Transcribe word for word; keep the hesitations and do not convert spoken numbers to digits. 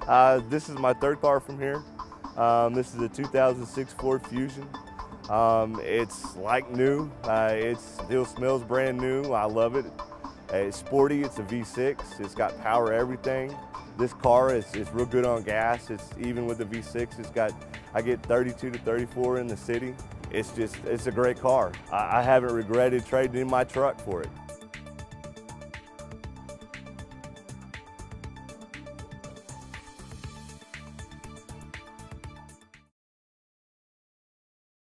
Uh, this is my third car from here. Um, this is a two thousand six Ford Fusion. Um, it's like new. Uh, it still smells brand new. I love it. It's sporty. It's a V six. It's got power everything. This car is, is real good on gas. It's even with the V six. It's got I get thirty-two to thirty-four in the city. It's just it's a great car. I, I haven't regretted trading in my truck for it.